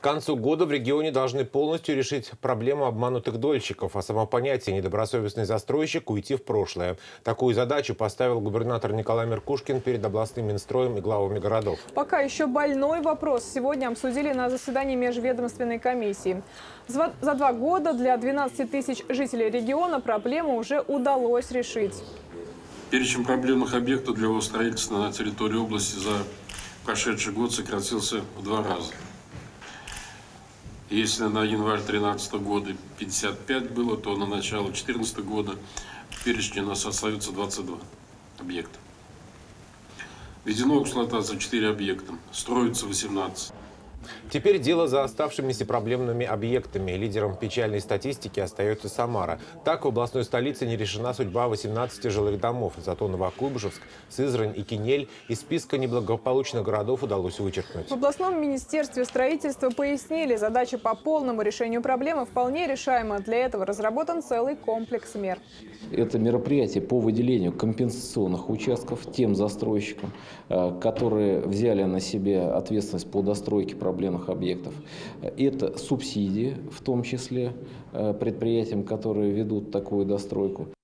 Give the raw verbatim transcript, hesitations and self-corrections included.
концу года в регионе должны полностью решить проблему обманутых дольщиков, а само понятие «недобросовестный застройщик» уйти в прошлое. Такую задачу поставил губернатор Николай Меркушкин перед областным Минстроем и главами городов. Пока еще больной вопрос сегодня обсудили на заседании межведомственной комиссии. За два года для двенадцати тысяч жителей региона проблему уже удалось решить. Перечень проблемных объектов для его строительства на территории области за прошедший год сократился в два раза. Если на январь две тысячи тринадцатого года пятьдесят пять было, то на начало две тысячи четырнадцатого года в перечне у нас остается двадцать два объекта. Введено в эксплуатацию четыре объекта, строится восемнадцать. Теперь дело за оставшимися проблемными объектами. Лидером печальной статистики остается Самара. Так, в областной столице не решена судьба восемнадцати жилых домов. Зато Новокуйбышевск, Сызрань и Кинель из списка неблагополучных городов удалось вычеркнуть. В областном министерстве строительства пояснили, задача по полному решению проблемы вполне решаема. Для этого разработан целый комплекс мер. Это мероприятие по выделению компенсационных участков тем застройщикам, которые взяли на себя ответственность по достройке проблемных объектов. Это субсидии, в том числе предприятиям, которые ведут такую достройку.